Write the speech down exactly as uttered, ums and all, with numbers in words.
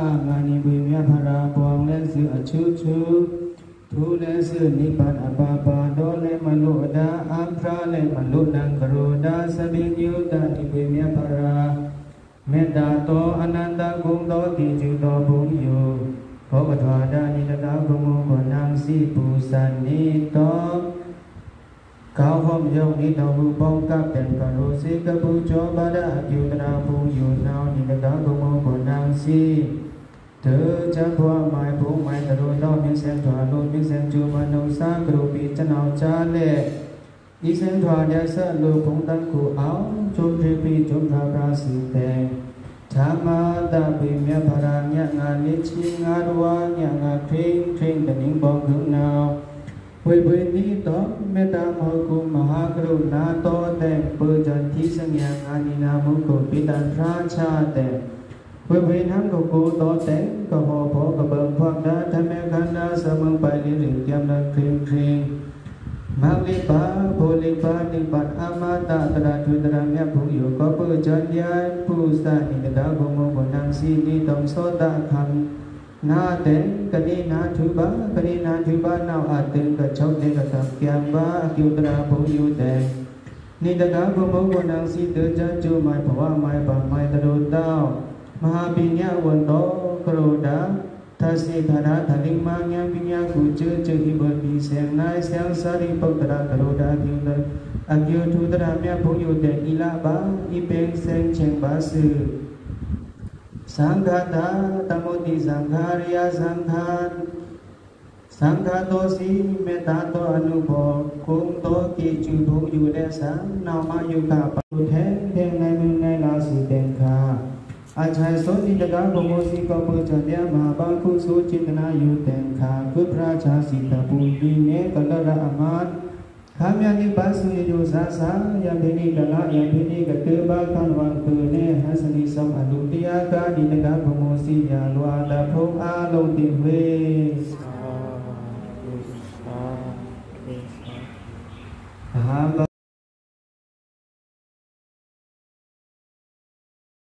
งานิบุญญาภราปวงและสื่ออชุชุทุและสื่อนิพพานอปาปาโดและมนุดาอัมพระและมนุนังกโรดาสบิญยุตานิบุญญาภราเมตตาโตอนันตกุงโตติจุโตบุญโยโภคทวาดานิตตากุโมกนังสีปูสันนิโตเขาห้อมยงนิทาวุปองกับเป็นกโรสิกบุจโบาดาคิวตราภูยุนาวนิตตากุโมกนังสีเธอจะพวหมายผู้หมายตรุนเรามีเส้นถวาลุมีเส้นจูมนุสากรุปีจะนาวจาเล่อีเส้นถวาเดชะลูพงตันคูเอาจุมรีปีจุมพระปราสิเตธรรมาตาปิเมภราญะงาลิชิงาดวาญะงาคริงคริงตะนิงบองคึงนาววิบุญนิโตเมตตามหกุมหากรุณาโตเตปุจันทิสัญญาอานินามุโกปิตันพระชาเตวิบุญทั้งกุกูโตเตกโหโภกเบิงพวกดาธรรมขันดาสมังไปลิริเกียมนักคริงคริงมังลิปาโพลิปานิปัตอามาตาตระทุตระเมภูโยกปุจันยายปุสานิตตากุโมกุนังสีนิตมโสตะคัมนาเตกนินาทุบากนินาทุบานาอาเตกชอบเตกตักเกียมบาคิวตระภูโยเตนิตตากุโมกุนังสีเตจันจุไมภวะไมปะไมตรุตามหาปิญญาวันโตกโรดาทัศน์ธนาธลิมังยังปิญญากุจเจหิบดีเสียงนายเสียงสารีปกตระกโรดาคิวตระอากิวทุตระเมภูโยเตอิลาบาอิเปงเซงเชงบาสือสังฆตาตมุติสังขาริยสังขารสังฆโตสีเมตตาโตอนุโภคุงโตกิจุภูโยเดสังนามายุกาปุเทงเทงในมือในลาสีเตงคาอาชัยโสติตกาโกโมสีกปุจันเดียมาบังคุสุจิตนายุเตงคากุพระชาสิตปุลีเนกลระอมานขามยันนิปัสสุนิโยสาสายัมพินิกะละยัมพินิกะเตบาคันวันเตเนหัสนิสัมอนุติยากาดินกาโกโมสียาลวาดาพงอาโลติเว